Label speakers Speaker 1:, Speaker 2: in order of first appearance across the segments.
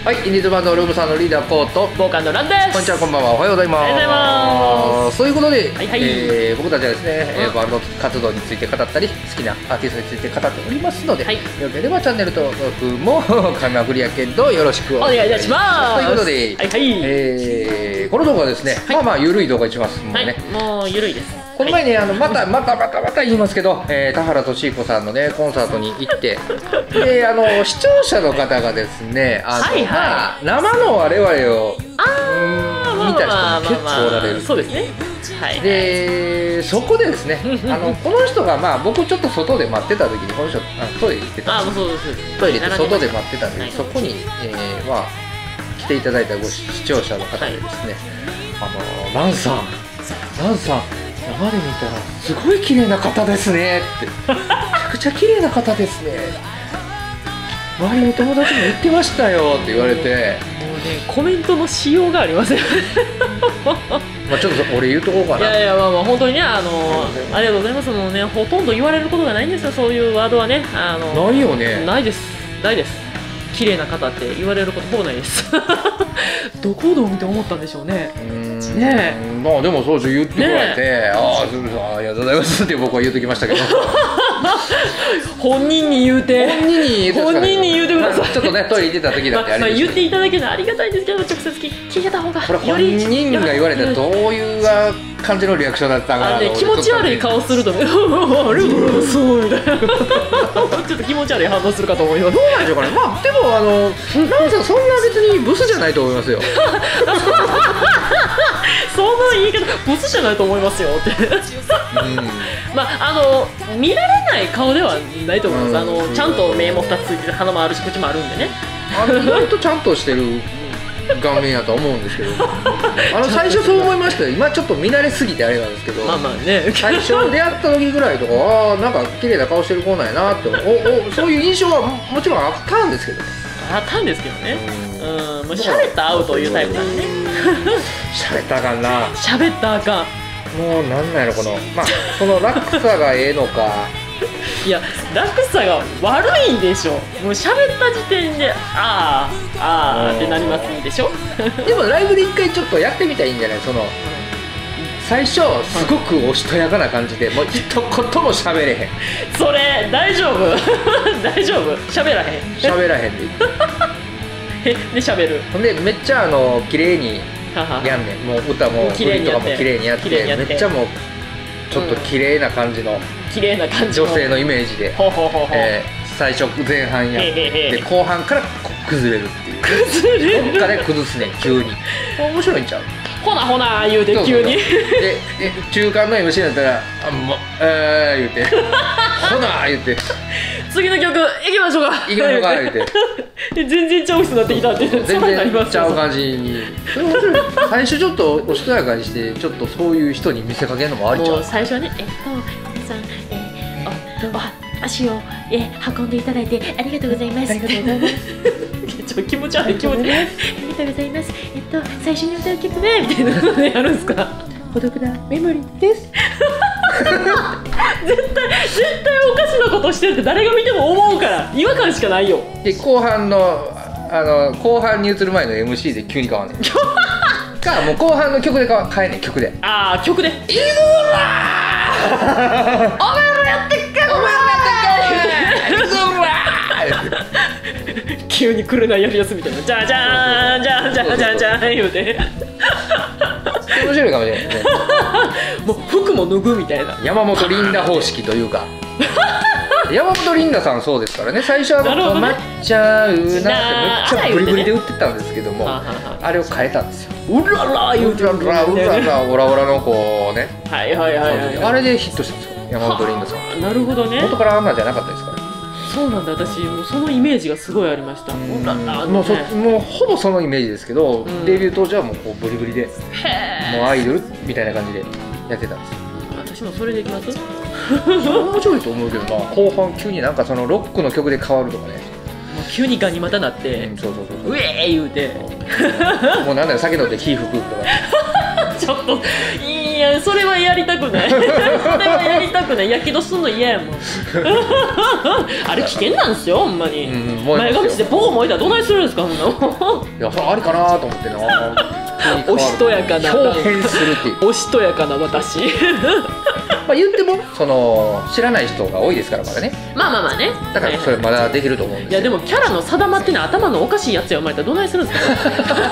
Speaker 1: はい、インディーズバンドルームさんのリーダーコート
Speaker 2: ボーカルのランです。
Speaker 1: こんにちは、こんばんは、おはようございます。
Speaker 2: おはようございます。
Speaker 1: そういうことで、
Speaker 2: はいはい、
Speaker 1: 僕たちはですね、バンド活動について語ったり好きなアーティストについて語っておりますので、はい、よければチャンネル登録も噛みまくりやけどよろしくお願いいたします。ということで、はいはい、この動画はですね、はい、まあゆるい動画にします。もうね、はい、もうゆるいです。この前ね、また言いますけど、田原俊彦さんのねコンサートに行ってで、視聴者の方がですね、はいはい、生の我々を見た人も結構おられる。そうですね。はい、でそこでですね、この人がまあ僕ちょっと外で待ってた時にこの人トイレ行ってたんです。トイレ行って外で待ってたんで、そこにまあ来ていただいた視聴者の方でですね、ランさん生で見たらすごい綺麗な方ですねってめちゃくちゃ綺麗な方ですね、周りの友達も言ってましたよって言われて、もうね
Speaker 2: コメントのしようがありません
Speaker 1: まあちょっと俺言うとこうかな。
Speaker 2: いやまあ本当にね、ありがとうございます。もうね、ほとんど言われることがないんですよ、そういうワードはね。
Speaker 1: ないよね。
Speaker 2: ないです。綺麗な方って言われることほぼないですどこをどう見て思ったんでしょうね。ねえ、
Speaker 1: まあでもそう言ってくれて、ありがとうございますって僕は言うときましたけど
Speaker 2: 本人に言うてください。
Speaker 1: ちょっとねトイレ行ってた時だってあれですけど、
Speaker 2: 言っていただけるのはありがたいんですけど、直接聞いた方が
Speaker 1: これ本人が言われたらどういう感じのリアクションだったかな。
Speaker 2: 気持ち悪い顔するとね、あれそうみたいなちょっと気持ち悪い反応するかと思います。
Speaker 1: どうなんでしょうかね。まあでもランさんそんな別にブスじゃないと思いますよ
Speaker 2: その言い方ブスじゃないと思いますよってまあ見られない顔ではないと思います。ちゃんと目も2つついてて鼻もあるし口もあるんでね、
Speaker 1: 意外とちゃんとしてる顔面やと思うんですけど最初そう思いましたよ。今ちょっと見慣れすぎてあれなんですけど、
Speaker 2: まあね、
Speaker 1: 最初出会った時ぐらいとかなんか綺麗な顔してる子なんやなってそういう印象はもちろんあったんですけどね。
Speaker 2: あったんですけどね。もう喋ったら合うというタイプなんでね
Speaker 1: 喋ったらあかんな。
Speaker 2: 喋ったらあかん。
Speaker 1: もうなんなんやろまあその落差がええのか
Speaker 2: いや落差が悪いんでしょ。もう喋った時点であーってなりますでしょ
Speaker 1: でもライブで一回ちょっとやってみたらいいんじゃない。最初すごくおしとやかな感じでもう一言も喋れへん。
Speaker 2: それ大丈夫大丈夫、喋らへんで喋る。
Speaker 1: ほんでめっちゃ綺麗にやんねん。もう歌も振りとかも綺麗にやってめっちゃもうちょっと綺麗な感じの女性のイメージで最初前半やってで後半から崩れるっていう。どっかで崩すねん急に。面白いんちゃう。
Speaker 2: ほな言うて急に
Speaker 1: で中間の MC だったら言うてほな言うて
Speaker 2: 次の曲行きましょうか
Speaker 1: 言うて
Speaker 2: 全然ちゃう人になってきたって
Speaker 1: 全然ちゃう感じに最初ちょっとおしとやかにしてちょっとそういう人に見せかけるのもありちゃう。
Speaker 3: もう最初はね皆さん足を運んでいただいてありがとうございます。ありがとうございます
Speaker 2: 気持ち悪い気持ち悪い。
Speaker 3: ありがとうございます。最初に歌う曲ねみたいなのでやるんですか。孤独なメモリーです
Speaker 2: 絶対おかしなことしてるって誰が見ても思うから違和感しかないよ。
Speaker 1: で後半に移る前の MC で急に変わんねんかもう後半の曲で変えねん。曲で
Speaker 2: 曲で「イグラーお前らやってっかお前らやってっか急に来るなやるやつみたいな、じゃじゃーんじゃんじゃんじゃんじゃん言うて
Speaker 1: 面白いかもしれないね
Speaker 2: もう服も脱ぐみたいな
Speaker 1: 山本リンダ方式というか山本リンダさんそうですからね。最初は止まっちゃうなってめっちゃブリブリで売ってたんですけども、あれを変えたんですよ。
Speaker 2: うらら言うて
Speaker 1: うらオラオラの子ね。
Speaker 2: はい
Speaker 1: あれでヒットしたんですよ山本リンダさん。
Speaker 2: なるほどね。
Speaker 1: 元からあんなんじゃなかったですから。
Speaker 2: そうなんだ。私もうそのイメージがすごいありました。も
Speaker 1: うほぼそのイメージですけど、デビュー当時はもうこうブリブリでもうアイドルみたいな感じでやってたんですよ。
Speaker 2: 私もそれでいきます。
Speaker 1: 面白いと思うけどな。後半急になんかそのロックの曲で変わるとかね。
Speaker 2: 急にガニ股なってうえー言うて
Speaker 1: もうなんだよ酒飲んで火吹くとか
Speaker 2: ちょっといやそれはやりたくないそれはやりたくない。やけどすんの嫌やもんあれ危険なんですよほんまに。前髪でボコ燃えたらどないするんですかほんなの。
Speaker 1: いやそれありかなと思ってな。
Speaker 2: おしとやかな
Speaker 1: 表変するっていう。
Speaker 2: おしとやかな私
Speaker 1: まあ言ってもその知らない人が多いですからまだね。
Speaker 2: まあね。
Speaker 1: だからそれまだできると思うんですよ。
Speaker 2: いやでもキャラの定まってない頭のおかしいやつや生まれたらどないするんですか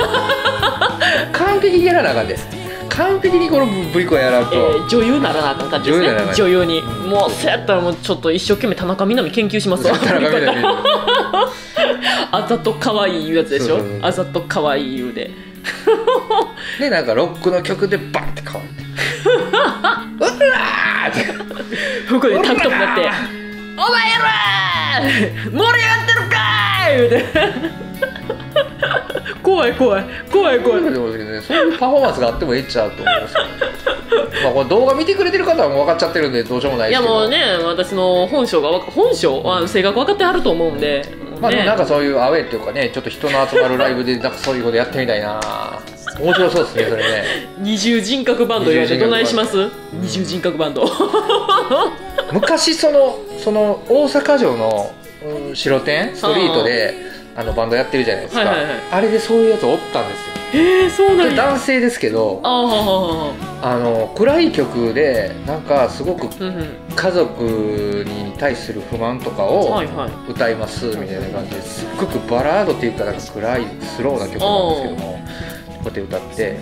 Speaker 1: 完璧にやらなあかんです。完璧にこのぶり子やらんと、
Speaker 2: 女優ならなあかん感じですね。女優にもうそうやったらもうちょっと一生懸命田中みな実研究しますわ。
Speaker 1: 田中みな実
Speaker 2: あざと可愛い言うやつでしょ。あざと可愛い言うで
Speaker 1: でなんかロックの曲でバンって変わってうらーって
Speaker 2: ここでタンクトップになって「お前ら盛り上がってるかーい!」言うて怖い怖い怖い怖い。
Speaker 1: でもね、そういうパフォーマンスがあってもええっちゃうと思いますけどまあこれ動画見てくれてる方はもう分かっちゃってるんでどうしようもないですけど。いやもう
Speaker 2: ね私の本性は性格分かってはると思うんで、
Speaker 1: まあでもなんかそういうアウェーっていうかねちょっと人の集まるライブでなんかそういうことやってみたいな。面白そうですねそれね。
Speaker 2: 二重人格バンド言われてどないします？二重人格バンド
Speaker 1: 昔その大阪城の白天ストリートでバンドやってるじゃないですか。あれでそういうやつおったんですよ。
Speaker 2: そうなん
Speaker 1: 男性ですけど暗い曲でなんかすごく家族に対する不満とかを歌いますみたいな感じですっごくバラードっていうかなんか暗いスローな曲なんですけどもこうやって歌って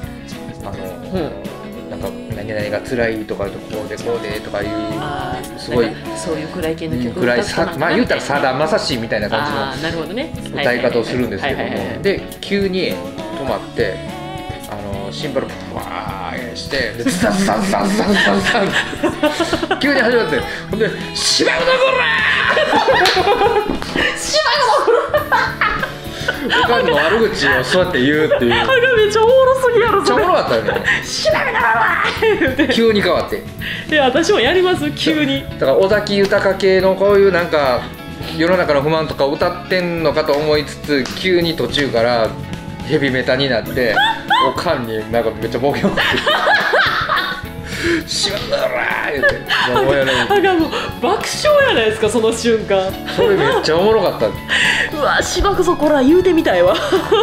Speaker 1: なんか何々が辛いとかこうでこうでとかいうすごい
Speaker 2: そういう暗い系の曲
Speaker 1: 暗いまあ言うたらさだまさしみたいな感じの歌い方をするんですけどもで急に止まってシンバルパーしてでザンザンザンザンザンザン急に始まってほんで「しばくのこら!」しばくのこらおかんの悪口をそうやって言うっていう。あれ
Speaker 2: めっちゃおもろすぎやろ。
Speaker 1: めっちゃおもろかったよね。
Speaker 2: しばくのこら!
Speaker 1: 急に変わって。
Speaker 2: いや私もやります急に。
Speaker 1: だから尾崎豊系のこういうなんか世の中の不満とか歌ってんのかと思いつつ急に途中からヘビメタになっておかんになんかめっちゃ暴言をかけて「しばくのこら!」言ってもうやる。
Speaker 2: もう爆笑やないですかその瞬間。
Speaker 1: それめっちゃおもろかった。
Speaker 2: うわしばくぞこら言うてみたいわ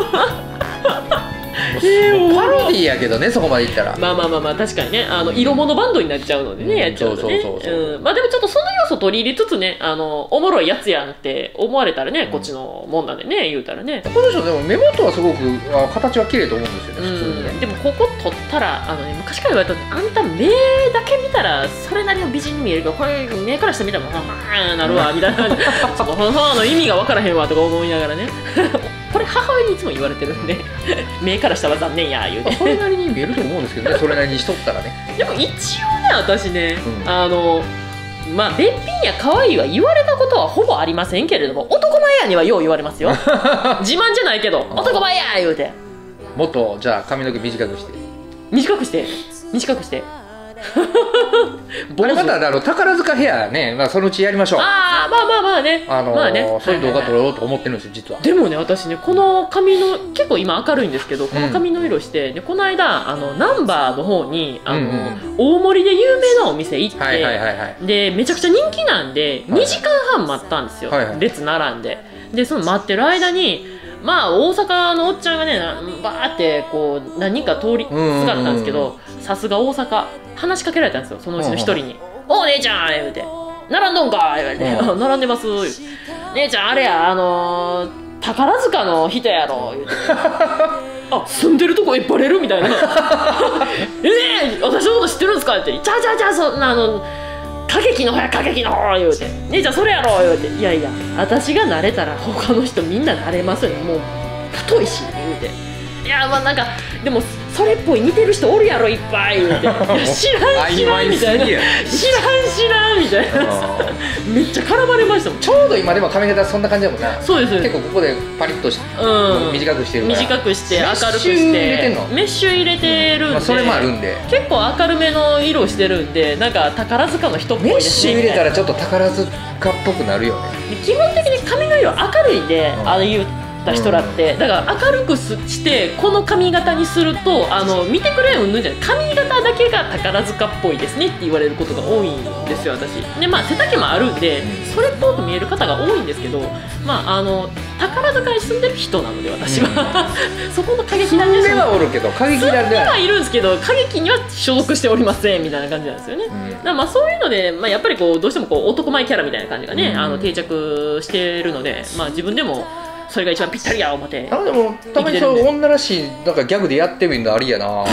Speaker 1: パロディやけどねそこまでいったら。
Speaker 2: まあ確かにね色物バンドになっちゃうのでねやっちゃうとね。まあでもちょっとその要素取り入れつつねおもろいやつやんって思われたらねこっちのもんなんでね言うたらね。
Speaker 1: この人でも目元はすごく形は綺麗と思うんですよね普通にね。
Speaker 2: でもここ取ったら昔から言われたあんた目だけ見たらそれなりの美人に見えるけどこれ目からして見たらなるわみたいなその意味が分からへんわとか思いながらねこれ母親にいつも言われてるんで目から下は残念や言うて
Speaker 1: それなりに見えると思うんですけどねそれなりにしとったらね。
Speaker 2: でも一応ね私ね、まあべっぴんや可愛いは言われたことはほぼありませんけれども男前やにはよう言われますよ自慢じゃないけど男前や言うて
Speaker 1: もっとじゃあ髪の毛短くしてあれまた宝塚ヘアね、まあ、そのうちやりましょう。
Speaker 2: まあね
Speaker 1: そういう動画撮ろうと思ってるんですよ実は。
Speaker 2: でもね私ねこの髪の結構今明るいんですけどこの髪の色してでこの間難波の方に大森で有名なお店行ってでめちゃくちゃ人気なんで2時間半待ったんですよ列並んで。でその待ってる間にまあ大阪のおっちゃんがねバーってこう何人か通りすがったんですけどさすが大阪話しかけられたんですよそのうちの一人に「お姉ちゃん!」言うて「並んどんか!」言われて「並んでます」姉ちゃんあれや宝塚の人やろ」言うて「あ住んでるとこバレる?」みたいな「私のこと知ってるんですか?」って「じゃあそんな歌劇の方や歌劇の方」言うて「姉ちゃんそれやろ」言うて「いやいや私が慣れたら他の人みんな慣れますよもう太いし」言うて「いやまあなんかでもそれっぽい似てる人おるやろいっぱい」言うて「知らんみたいな「知らん」みたいなめっちゃ絡まれましたもん。
Speaker 1: ちょうど今でも髪型そんな感じだもんな。
Speaker 2: そうです
Speaker 1: 結構ここでパリッとして短くしてるから
Speaker 2: 短くして明るくしてメッシュ入れてるんで
Speaker 1: それもあるんで
Speaker 2: 結構明るめの色してるんでなんか宝塚の人っぽい
Speaker 1: ですね。メッシュ入れたらちょっと宝塚っぽくなるよね。
Speaker 2: 基本的に髪の色明るいんでああいうた人らって、だから明るくしてこの髪型にすると見てくれうんぬんじゃない、髪型だけが宝塚っぽいですねって言われることが多いんですよ、私で。背丈もあるんでそれっぽく見える方が多いんですけど、宝塚に住んでる人なので私は、そこの過激な
Speaker 1: 住んではおるけど過激なんで
Speaker 2: はいるんですけど、過激には所属しておりませんみたいな感じなんですよね。だからそういうので、やっぱりどうしても男前キャラみたいな感じがね、定着してるので、自分でもそれが一番ぴったりや思って。
Speaker 1: でもたまにそう女らしいなんかギャグでやってみるのありやな。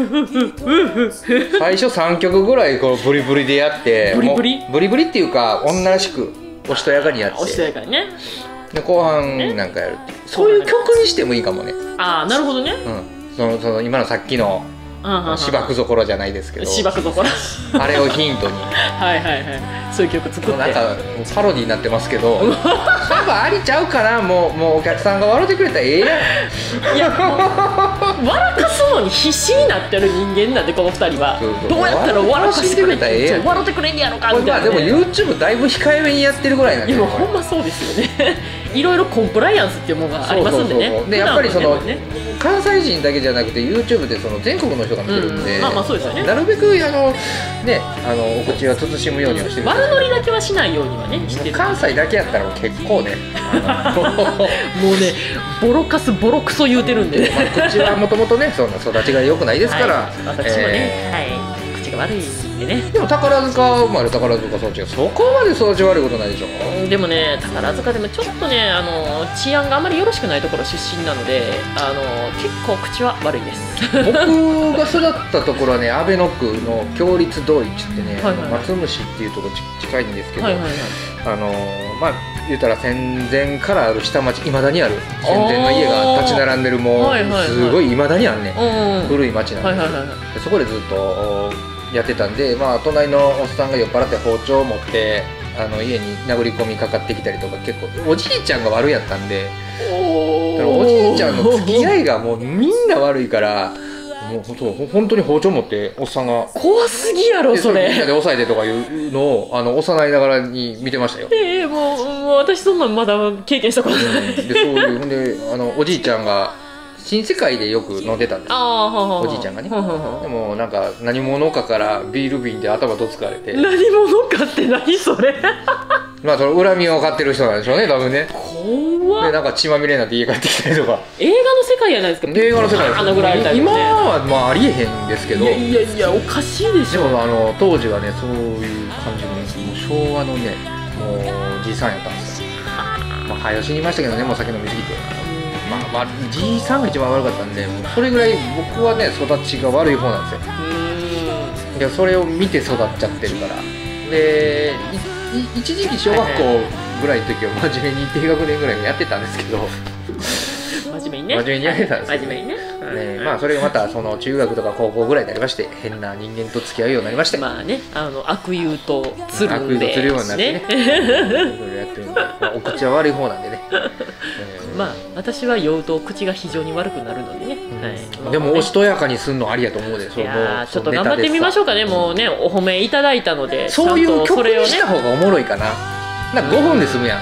Speaker 1: 最初3曲ぐらいブリブリでやってブリブリっていうか女らしくおしとやかにやって、
Speaker 2: おしとやかにね、
Speaker 1: で後半なんかやるっていう、そういう曲にしてもいいかもね。
Speaker 2: ああなるほどね。
Speaker 1: その今のさっきの芝生ぞころじゃないですけど、
Speaker 2: 芝生ぞころ
Speaker 1: あれをヒントに
Speaker 2: はいはいはい、そういう曲作って、
Speaker 1: なんかパロディになってますけどそういえばありちゃうかな、もうお客さんが笑ってくれたらええやん。
Speaker 2: いや笑かすのに必死になってる人間なんでこの2人は。どうやったら笑かしてくれたらええやん、笑ってくれんやろかみたいな、
Speaker 1: でも YouTube だいぶ控えめにやってるぐらいなんで。
Speaker 2: いやほんまそうですよねいろいろコンプライアンスっていうものがありますんでね。
Speaker 1: でやっぱり関西人だけじゃなくて YouTube で全国の人が見てるんで、
Speaker 2: そうですよね。
Speaker 1: なるべくお口は慎むようにはしてる。
Speaker 2: 悪ノリだけはしないようにはねしてる。
Speaker 1: 関西だけやったら結構ね
Speaker 2: もうねボロカスボロクソ言うてるんで、
Speaker 1: 口はもともとねそんな育ちが良くないですから、
Speaker 2: 私もね口が悪いんでね。
Speaker 1: でも宝塚生まれ宝塚育ちがそこまで育ち悪いことないでしょ。
Speaker 2: でもね宝塚でもちょっとね治安があまりよろしくないところ出身なので結構口は悪いです
Speaker 1: 僕が育ったところはね阿倍野区の共立通りっつってね、松虫っていうところ近いんですけど、言うたら戦前からある下町、いまだにある戦前の家が立ち並んでる、もうすごいいまだにあんね、古い町なんで、そこでずっとやってたんで、隣のおっさんが酔っ払って包丁を持って家に殴り込みかかってきたりとか、結構おじいちゃんが悪いやったんで、おじいちゃんの付き合いがもうみんな悪いから、もう本当に包丁持っておっさんが
Speaker 2: 怖すぎやろそれ、
Speaker 1: みんなで押さえてとかいうのを幼いながらに見てましたよ。
Speaker 2: もう私そんなんまだ経験したことない。
Speaker 1: でそういうほんでおじいちゃんが新世界でよく飲んでたんですよ、おじいちゃんがね。でもなんか何者かからビール瓶で頭とつかれて。
Speaker 2: 何者かって何それ
Speaker 1: その恨みを買ってる人なんでしょうね多分ね。
Speaker 2: 怖っ。
Speaker 1: でなんか血まみれになって家帰ってきたりとか。
Speaker 2: 映画の世界じゃないですか。
Speaker 1: 映画の世界です。今はありえへんですけど、
Speaker 2: いやおかしいでしょ。
Speaker 1: でも当時はねそういう感じのもう昭和のねもうじいさんやったんですよ。早死にましたけどね、もう酒飲みすぎて。じいさんが一番悪かったんで、もうそれぐらい僕はね育ちが悪い方なんですよ。それを見て育っちゃってるから。で一時期小学校ぐらいの時は真面目に低学年ぐらいもやってたんですけど
Speaker 2: 真面目にね、
Speaker 1: 真面目にやってたんですけど、
Speaker 2: 真面目にね。
Speaker 1: それがまた中学とか高校ぐらいになりまして、変な人間と付き合うようになりまして、
Speaker 2: 悪友とつるんで
Speaker 1: 悪友とつるようになってねいろいろやってるんで、お口は悪い方なんでね
Speaker 2: 私は酔うと口が非常に悪くなるのでね、
Speaker 1: でもおしとやかにすんのありやと思うで。
Speaker 2: いやちょっと頑張ってみましょうかね。もうねお褒めいただいたので、
Speaker 1: そういう曲にした方がおもろいかな。5分で済むやん。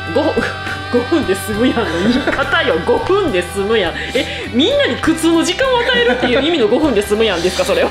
Speaker 2: 5分で済むやんの言い方よ。5分で済むやん。みんなに苦痛の時間を与えるっていう意味の5分で済むやんですかそれは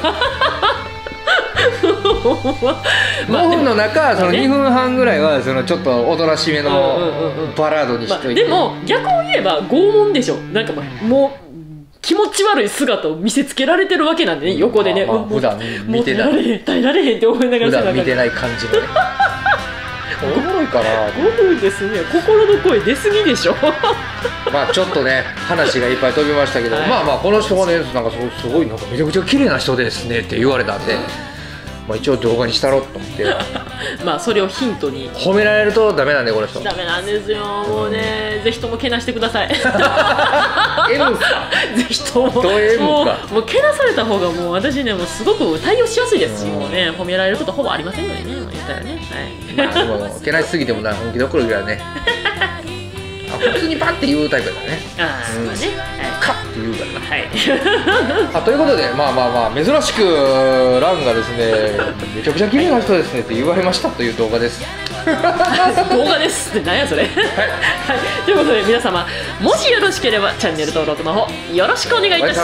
Speaker 1: 5分の中その2分半ぐらいはそのちょっとおとなしめのバラードにしといて、
Speaker 2: でも逆を言えば拷問でしょ。なんかもう気持ち悪い姿を見せつけられてるわけなんでね、横でね。
Speaker 1: 普段見てない、
Speaker 2: 耐えられへんって思いながら
Speaker 1: 普段見てない感じのねおもろいかな。
Speaker 2: 5分ですね。心の声出すぎでしょ
Speaker 1: ちょっとね話がいっぱい飛びましたけど、この人がねなんかすごいなんかめちゃくちゃ綺麗な人ですねって言われたんで、一応動画にしたろうと思って
Speaker 2: それをヒントに。
Speaker 1: 褒められるとダメなんでこの人。
Speaker 2: ダメなんですよ。もうねぜひともけなしてください
Speaker 1: M か
Speaker 2: ぜひとももうけなされた方がもう私ねもうすごく対応しやすいです。もうね褒められることほぼありませんのでね、言ったらね。
Speaker 1: でもけなしすぎてもな本気どころぐらいねア普通にパッて言うタイプだね。
Speaker 2: ああ、そうね。
Speaker 1: カッて言うからな。
Speaker 2: はい。
Speaker 1: ということで、まあ珍しくランがですね、めちゃくちゃ綺麗な人ですねって言われましたという動画です。
Speaker 2: 動画ですって何やそれ。はい。ということで皆様、もしよろしければチャンネル登録の方よろしくお願いいたします。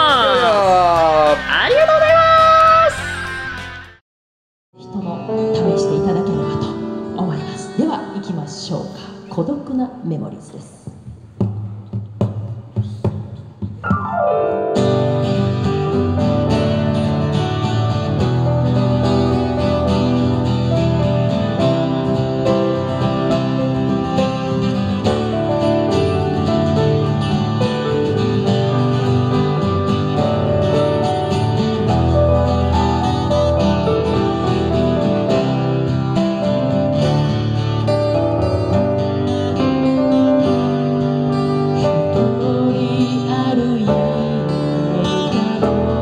Speaker 2: ありがとうございます。人も試していただければと思います。では行きましょうか。孤独なメモリーズです。歩いているけど